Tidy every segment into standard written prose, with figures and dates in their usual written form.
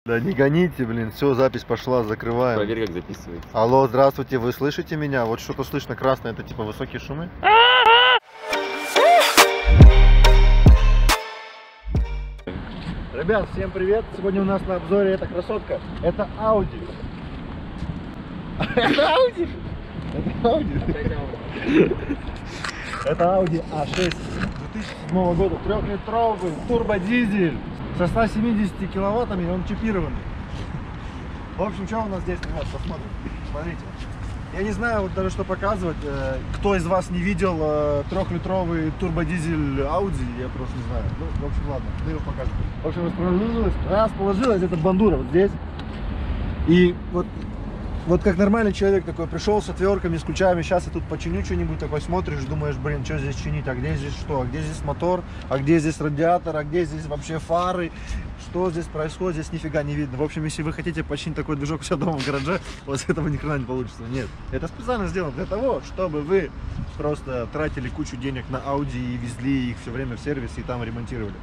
Да не гоните, блин, все, запись пошла, закрываем. Проверь, как записывается. Алло, здравствуйте, вы слышите меня? Вот что-то слышно красное, это типа высокие шумы? Ребят, всем привет! Сегодня у нас на обзоре эта красотка. Это Audi. Это Audi? Это Audi. Это Audi A6 2007 года. 3-литровый турбодизель со 170 киловаттами, он чипированный. В общем, что у нас здесь, ребят, посмотрим. Смотрите. Я не знаю вот даже что показывать. Кто из вас не видел 3-литровый турбодизель Audi, я просто не знаю. Ну, в общем, ладно, ты его покажешь. В общем, расположилась эта бандура вот здесь. И вот как нормальный человек такой пришел с отвертками, с ключами, сейчас я тут починю что-нибудь, такой смотришь, думаешь, блин, что здесь чинить, а где здесь что, а где здесь мотор, а где здесь радиатор, а где здесь вообще фары, что здесь происходит, здесь нифига не видно. В общем, если вы хотите починить такой движок у себя дома в гараже, у вас этого ни хрена не получится. Нет, это специально сделано для того, чтобы вы просто тратили кучу денег на Audi и везли их все время в сервис и там ремонтировали.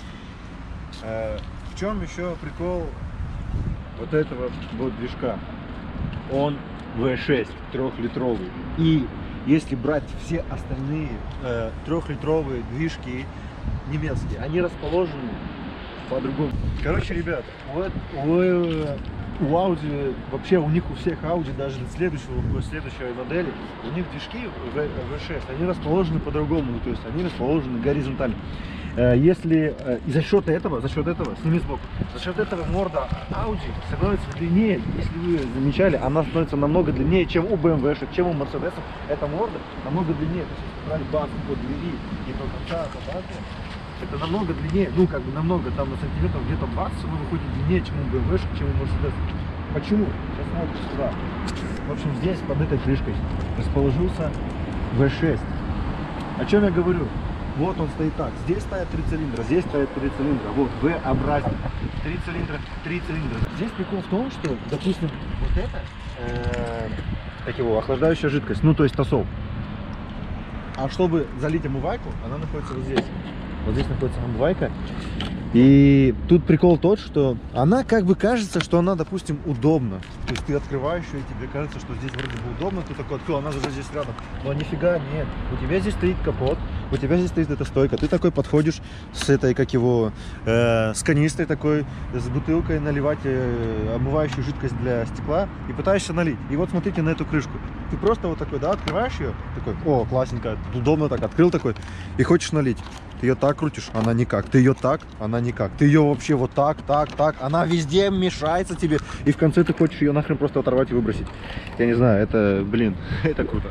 В чем еще прикол вот этого вот движка? Он V6 3-литровый. И если брать все остальные 3-литровые движки немецкие, они расположены по-другому. Короче, ребят, вот у Audi, вообще у них у всех Audi, даже следующей модели, у них движки V6, они расположены по-другому, то есть они расположены горизонтально. Если и за счет этого, сними сбоку, за счет этого морда Audi становится длиннее. Если вы замечали, она становится намного длиннее, чем у BMW, чем у Mercedes. Эта морда намного длиннее. То есть, если брать базу под двери и до конца, это намного длиннее, ну как бы намного, там на сантиметров где-то 20 оно выходит длиннее, чем у BMW, чем у Mercedes. Почему? Сейчас смотрим сюда. В общем, здесь под этой крышкой расположился V6. О чем я говорю? Вот он стоит так. Здесь стоят 3 цилиндра, здесь стоят 3 цилиндра. Вот V-образник. 3 цилиндра, 3 цилиндра. Здесь прикол в том, что, допустим, вот это, как его, охлаждающая жидкость, ну то есть тосол. А чтобы залить омывайку, она находится вот здесь. Вот здесь находится омывайка. И тут прикол тот, что она как бы кажется, что она, допустим, удобна. То есть ты открываешь ее, и тебе кажется, что здесь вроде бы удобно. Ты такой открыл, она же здесь рядом. Но нифига нет. У тебя здесь стоит капот, у тебя здесь стоит эта стойка. Ты такой подходишь с этой, как его, с канистрой такой, с бутылкой наливать омывающую жидкость для стекла и пытаешься налить. И вот смотрите на эту крышку. Ты просто вот такой, да, открываешь ее, такой, о, классненько, удобно так, открыл такой, и хочешь налить. Ты ее так крутишь, она никак. Ты ее так, она никак. Ты ее вообще вот так. Она везде мешается тебе. И в конце ты хочешь ее нахрен просто оторвать и выбросить. Я не знаю, это, блин, это круто.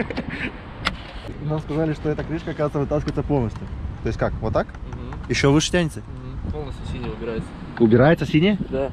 Нам сказали, что эта крышка, оказывается, вытаскивается полностью. То есть как, вот так? Угу. Еще выше тянется? Угу. Полностью синяя убирается. Убирается синяя? Да.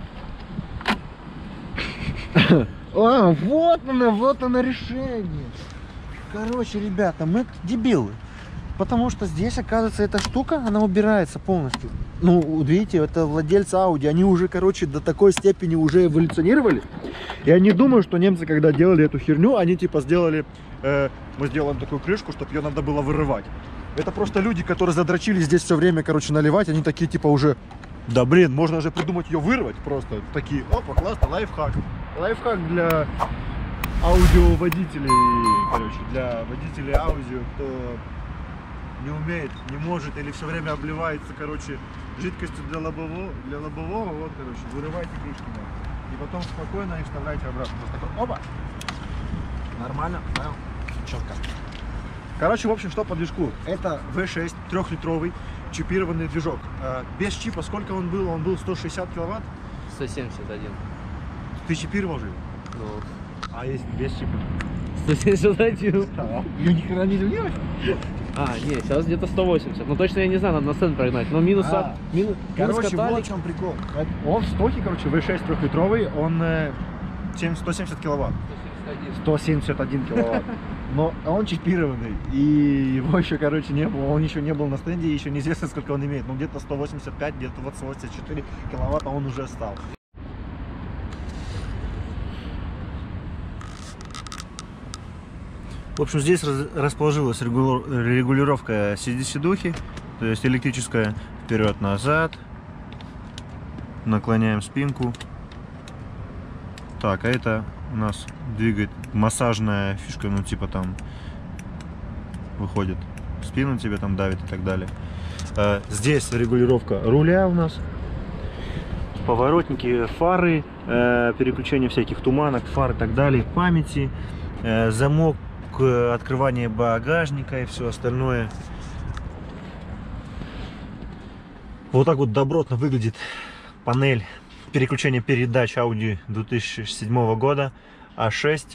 А, вот оно решение. Короче, ребята, мы дебилы. Потому что здесь, оказывается, эта штука, она убирается полностью. Ну, видите, это владельцы Audi, они уже, короче, до такой степени уже эволюционировали. И они думают, что немцы, когда делали эту херню, они типа сделали, мы сделаем такую крышку, чтобы ее надо было вырывать. Это просто люди, которые задрочили здесь все время, короче, наливать, они такие типа уже, да блин, можно же придумать ее вырвать просто. Такие, опа, классно, лайфхак. Лайфхак для аудиоводителей, короче, для водителей аудио, кто не умеет, не может или все время обливается, короче, жидкостью для лобового, вот, короче, вырывайте крышки, и потом спокойно их вставляйте обратно. Вот такой, опа! Нормально, понял? Четко. Короче, в общем, что по движку? Это V6 3-литровый чипированный движок. Без чипа сколько он был? Он был 160 киловатт? 171. Ты чипировал же? Ну. А если без чипа? 171. Я ни хрена не изменилось? А, не, сейчас где-то 180. Ну точно я не знаю, надо на сцену прогнать. Но минус короче, вот в чем прикол. Он в стоке, короче, V6 3-литровый, он 170 киловатт. 171 киловатт. Но он чипированный. И его еще, короче, не было. Он еще не был на стенде, еще неизвестно, сколько он имеет. Но где-то 185, где-то 184 киловатта он уже стал. В общем, здесь расположилась регулировка сидухи, то есть электрическая, вперед-назад, наклоняем спинку. Так, а это у нас двигает массажная фишка, ну типа там выходит в спину, тебе там давит и так далее. Здесь регулировка руля у нас, поворотники, фары, переключение всяких туманок, фар и так далее, памяти, замок, открывание багажника и все остальное. Вот так вот добротно выглядит панель переключения передач Audi 2007 года A6.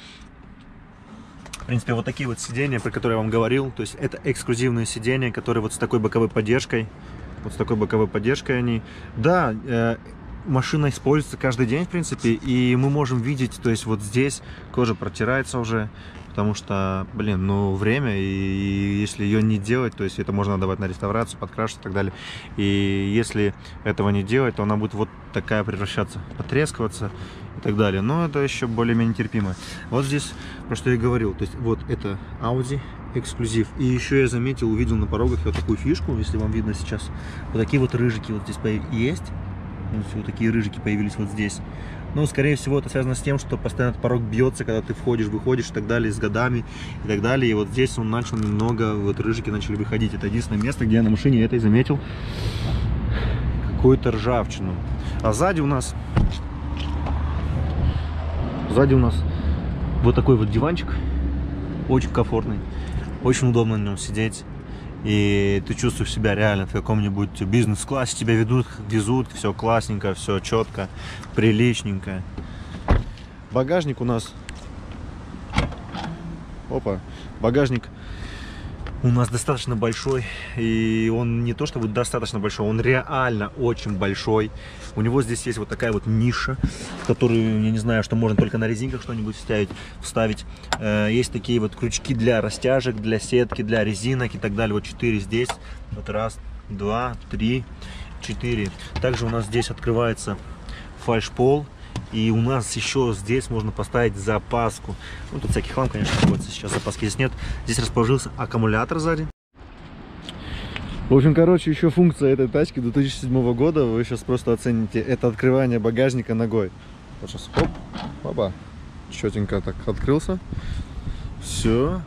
В принципе, вот такие вот сиденья, про которые я вам говорил. То есть это эксклюзивные сиденья, которые вот с такой боковой поддержкой. Вот с такой боковой поддержкой они. Да, машина используется каждый день, в принципе. И мы можем видеть, то есть вот здесь кожа протирается уже. Потому что, блин, ну время, и если ее не делать, то есть это можно отдавать на реставрацию, подкрашивать и так далее. И если этого не делать, то она будет вот такая превращаться, потрескиваться и так далее. Но это еще более-менее терпимо. Вот здесь, про что я говорил, то есть вот это Audi эксклюзив. И еще я заметил, увидел на порогах вот такую фишку, если вам видно сейчас. Вот такие вот рыжики вот здесь есть. Вот такие рыжики появились вот здесь. Ну, скорее всего, это связано с тем, что постоянно этот порог бьется, когда ты входишь, выходишь и так далее, с годами и так далее. И вот здесь он начал немного, вот рыжики начали выходить. Это единственное место, где я на машине это и заметил какую-то ржавчину. А сзади у нас вот такой вот диванчик, очень комфортный, очень удобно на нем сидеть. И ты чувствуешь себя реально в каком-нибудь бизнес-классе, тебя везут, все классненько, все четко, приличненько. Багажник у нас... Опа, багажник у нас достаточно большой, и он не то чтобы достаточно большой, он реально очень большой. У него здесь есть вот такая вот ниша, в которую, я не знаю, что можно только на резинках что-нибудь вставить. Есть такие вот крючки для растяжек, для сетки, для резинок и так далее. Вот 4 здесь. Вот раз, два, три, 4. Также у нас здесь открывается фальшпол. И у нас еще здесь можно поставить запаску. Ну, тут всякий хлам, конечно, находится. Сейчас запаски здесь нет. Здесь расположился аккумулятор сзади. В общем, короче, еще функция этой тачки 2007 года. Вы сейчас просто оцените. Это открывание багажника ногой. Вот сейчас, хоп, оба. Четенько так открылся. Все.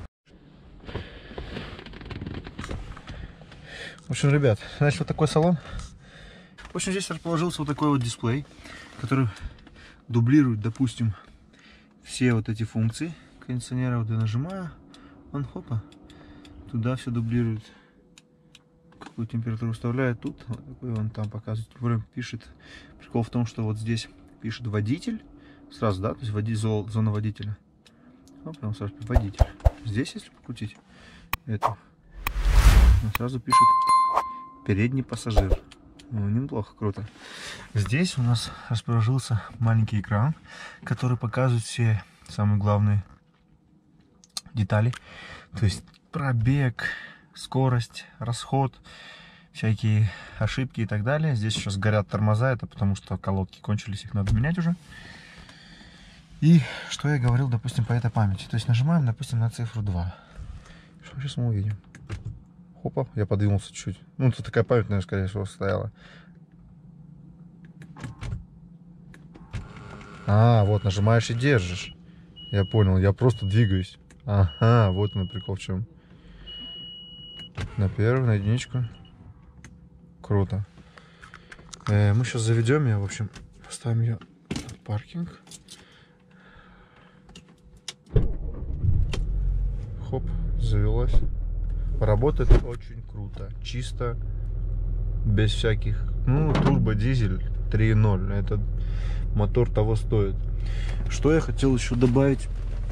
В общем, ребят, значит, вот такой салон. В общем, здесь расположился вот такой вот дисплей, который дублирует, допустим, все вот эти функции кондиционера. Вот я нажимаю, он хопа, туда все дублирует. Какую температуру выставляет тут, вот такой он там показывает. Пишет. Прикол в том, что вот здесь пишет водитель сразу, да, то есть зона водителя. А потом сразу водитель. Здесь, если покрутить это, он сразу пишет передний пассажир. Ну, неплохо, круто. Здесь у нас расположился маленький экран, который показывает все самые главные детали. То есть пробег, скорость, расход, всякие ошибки и так далее. Здесь сейчас горят тормоза, это потому что колодки кончились, их надо менять уже. И что я говорил, допустим, по этой памяти. То есть нажимаем, допустим, на цифру 2. Что сейчас мы увидим? Хопа, я подвинулся чуть. Ну, тут такая память, наверное, скорее всего, стояла. А, вот, нажимаешь и держишь. Я понял, я просто двигаюсь. Ага, вот он прикол в чем. На первую, на единичку. Круто. Мы сейчас заведем ее, в общем, поставим ее на паркинг. Хоп, завелась. Работает очень круто, чисто, без всяких, ну, турбодизель 3.0, этот мотор того стоит. Что я хотел еще добавить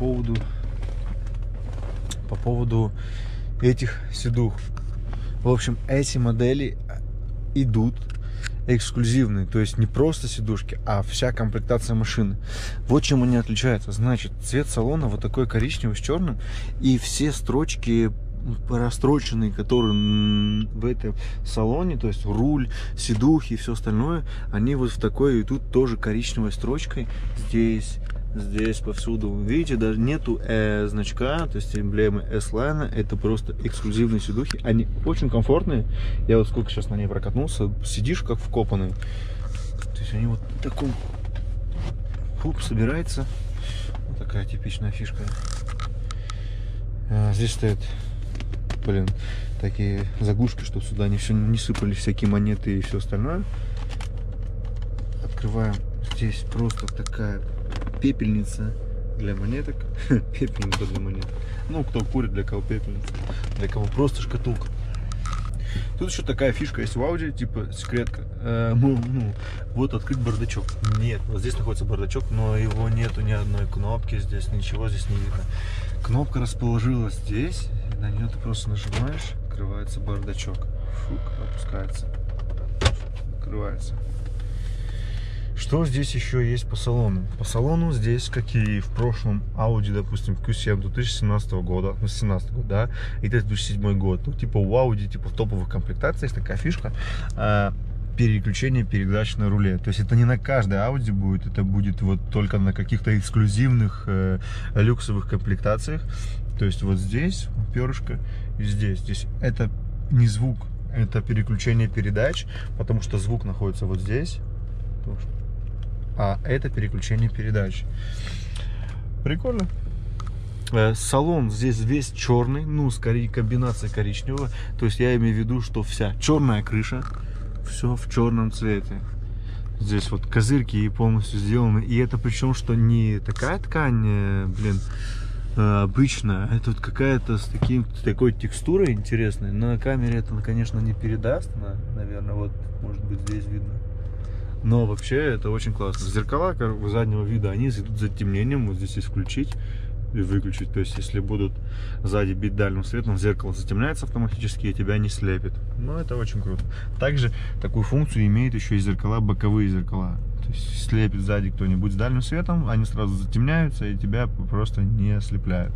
по поводу этих седух. В общем, эти модели идут эксклюзивные, то есть не просто сидушки, а вся комплектация машины. Вот чем они отличаются. Значит, цвет салона вот такой коричневый с черным, и все строчки простроченные, которые в этом салоне, то есть руль, сидухи и все остальное, они вот в такой, и тут тоже коричневой строчкой, здесь повсюду. Видите, даже нету значка, то есть эмблемы S-Line, это просто эксклюзивные сидухи, они очень комфортные. Я вот сколько сейчас на ней прокатнулся, сидишь как вкопанный. То есть они вот в таком хуп собирается. Вот такая типичная фишка. Здесь стоят, блин, такие заглушки, чтобы сюда не сыпали всякие монеты и все остальное. Открываем. Здесь просто такая пепельница для монеток. Пепельница для монеток. Ну, кто курит, для кого пепельница, для кого просто шкатулка. Тут еще такая фишка есть в Audi, типа секретка. Вот открыть бардачок. Нет, вот здесь находится бардачок, но его нету ни одной кнопки здесь, ничего здесь не видно. Кнопка расположилась здесь, и на нее ты просто нажимаешь, открывается бардачок. Фук, опускается, открывается. Что здесь еще есть по салону? По салону здесь, как и в прошлом Audi, допустим, в Q7 2017 года, 2017 год, да, и 2007 год, ну, типа у Audi, типа в топовых комплектациях есть такая фишка, переключение передач на руле. То есть это не на каждой Audi будет, это будет вот только на каких-то эксклюзивных люксовых комплектациях. То есть вот здесь перышко и здесь это не звук, это переключение передач, потому что звук находится вот здесь. А это переключение передач. Прикольно. Салон здесь весь черный, ну, скорее комбинация коричневого. То есть я имею в виду, что вся черная крыша, все в черном цвете. Здесь вот козырьки и полностью сделаны. И это причем, что не такая ткань, блин, обычная. Это вот какая-то с такой текстурой интересной. На камере это, конечно, не передаст. Наверное, вот, может быть, здесь видно. Но вообще это очень классно. Зеркала заднего вида, они идут с затемнением. Вот здесь есть включить и выключить. То есть, если будут сзади бить дальним светом, зеркало затемняется автоматически и тебя не слепит. Но это очень круто. Также такую функцию имеют еще и зеркала, боковые зеркала. То есть, слепит сзади кто-нибудь с дальним светом, они сразу затемняются и тебя просто не ослепляют.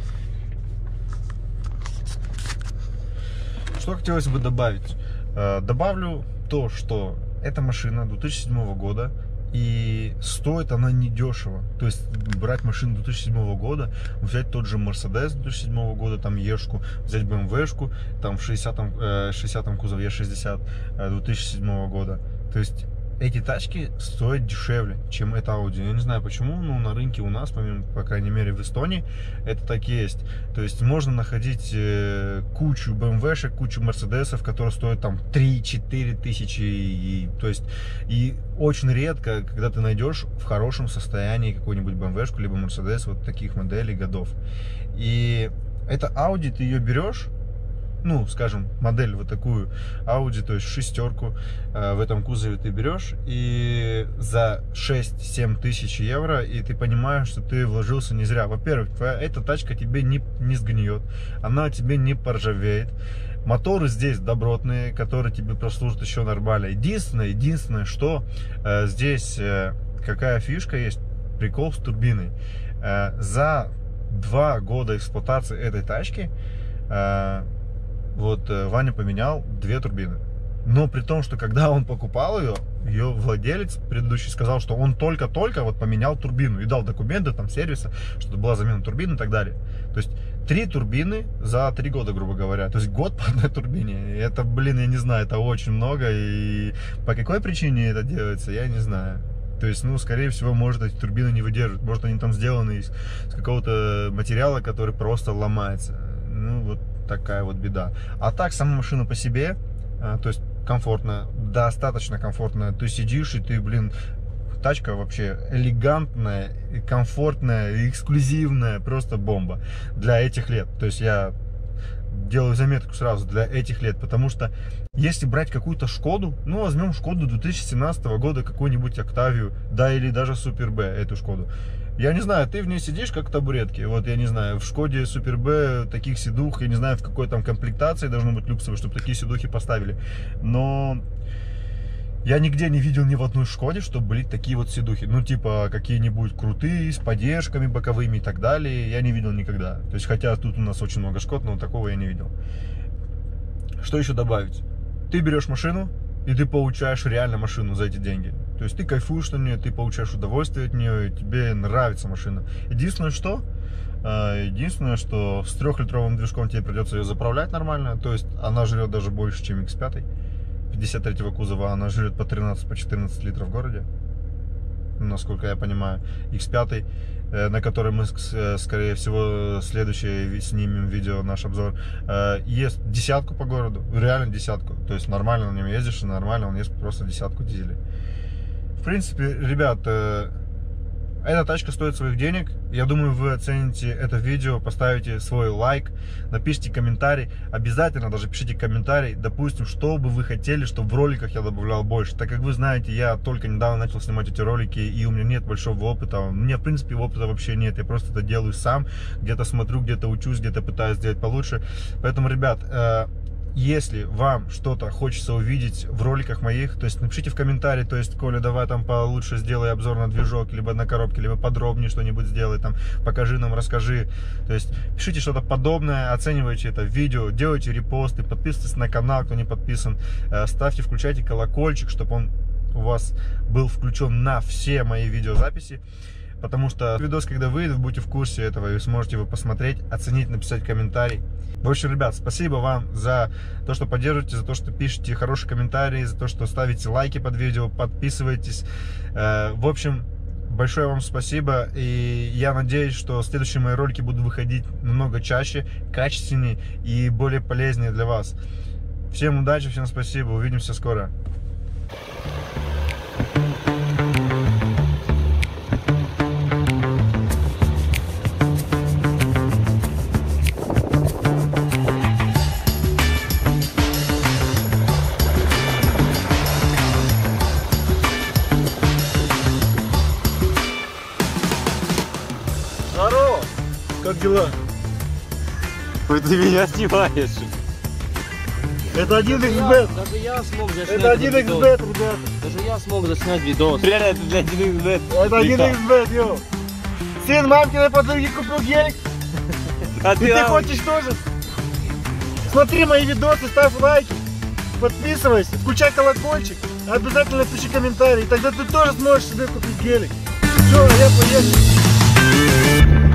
Что хотелось бы добавить? Добавлю то, что эта машина 2007 года, и стоит она недешево. То есть брать машину 2007 года, взять тот же Mercedes 2007 года, там Ешку, взять BMW-шку, там в 60-м кузове E60 2007 года. То есть эти тачки стоят дешевле, чем эта Audi. Я не знаю почему, но на рынке у нас, по крайней мере в Эстонии, это так и есть. То есть можно находить кучу BMW-шек, кучу Mercedes'ов, которые стоят там 3-4 тысячи. То есть, и очень редко, когда ты найдешь в хорошем состоянии какую-нибудь BMW-шку, либо Mercedes, вот таких моделей годов. И это Audi, ты ее берешь, ну, скажем, модель вот такую Audi, то есть шестерку в этом кузове ты берешь, и за 6-7 тысяч евро, и ты понимаешь, что ты вложился не зря. Во-первых, эта тачка тебе не сгниет, она тебе не поржавеет. Моторы здесь добротные, которые тебе прослужат еще нормально. Единственное, что здесь какая фишка есть, прикол с турбиной. За 2 года эксплуатации этой тачки вот Ваня поменял 2 турбины. Но при том, что когда он покупал ее владелец предыдущий сказал, что он только-только вот поменял турбину и дал документы там сервиса, что это была замена турбины и так далее. То есть 3 турбины за 3 года, грубо говоря. То есть год по одной турбине. Это, блин, я не знаю, это очень много. И по какой причине это делается, я не знаю. То есть, ну, скорее всего, может, эти турбины не выдерживают. Может, они там сделаны из какого-то материала, который просто ломается. Ну, вот такая вот беда. А так, сама машина по себе, то есть комфортная, достаточно комфортная. Ты сидишь и ты, блин, тачка вообще элегантная, комфортная, эксклюзивная, просто бомба для этих лет. То есть я делаю заметку сразу для этих лет, потому что если брать какую-то Шкоду, ну, возьмем Шкоду 2017 года, какую-нибудь Октавию, да, или даже Супер Б, эту Шкоду. Я не знаю, ты в ней сидишь как табуретки. Вот, я не знаю, в Шкоде Супер Б таких сидух, я не знаю, в какой там комплектации должно быть люксовой, чтобы такие сидухи поставили. Но я нигде не видел ни в одной Шкоде, чтобы были такие вот сидухи. Ну, типа, какие-нибудь крутые, с поддержками боковыми и так далее. Я не видел никогда. То есть, хотя тут у нас очень много Шкод, но такого я не видел. Что еще добавить? Ты берешь машину, и ты получаешь реально машину за эти деньги. То есть ты кайфуешь на нее, ты получаешь удовольствие от нее, и тебе нравится машина. Единственное, что с 3-литровым движком тебе придется ее заправлять нормально. То есть она жрет даже больше, чем X5. 53-го кузова, она жрет по 13-14 литров в городе, насколько я понимаю. X5, на который мы, скорее всего, следующее снимем видео, наш обзор, ест десятку по городу, реально десятку. То есть нормально на нем ездишь, и нормально он ест просто десятку дизелей. В принципе, ребят, эта тачка стоит своих денег. Я думаю, вы оцените это видео, поставите свой лайк, напишите комментарий. Обязательно даже пишите комментарий, допустим, что бы вы хотели, чтобы в роликах я добавлял больше. Так как вы знаете, я только недавно начал снимать эти ролики, и у меня нет большого опыта. У меня, в принципе, опыта вообще нет. Я просто это делаю сам. Где-то смотрю, где-то учусь, где-то пытаюсь сделать получше. Поэтому, ребят, если вам что-то хочется увидеть в роликах моих, то есть напишите в комментарии, то есть, Коля, давай там получше сделай обзор на движок, либо на коробке, либо подробнее что-нибудь сделай, там, покажи нам, расскажи. То есть пишите что-то подобное, оценивайте это видео, делайте репосты, подписывайтесь на канал, кто не подписан, ставьте, включайте колокольчик, чтобы он у вас был включен на все мои видеозаписи. Потому что видос, когда выйдет, вы будете в курсе этого, и сможете его посмотреть, оценить, написать комментарий. В общем, ребят, спасибо вам за то, что поддерживаете, за то, что пишете хорошие комментарии, за то, что ставите лайки под видео, подписывайтесь. В общем, большое вам спасибо, и я надеюсь, что следующие мои ролики будут выходить намного чаще, качественнее и более полезнее для вас. Всем удачи, всем спасибо, увидимся скоро. Здорово! Как дела? Ой, ты меня снимаешь. Это 1xbet. Даже я смог заснять. Это 1xbet, ребята. Даже я смог заснять видос. Реально, это для 1xbet. Это 1xbet, йо. Сын мамкиной подруги купил гелик. А И ты хочешь тоже? Смотри мои видосы, ставь лайки, подписывайся, включай колокольчик, обязательно пиши комментарий, тогда ты тоже сможешь себе купить гелик. Все, я поехал.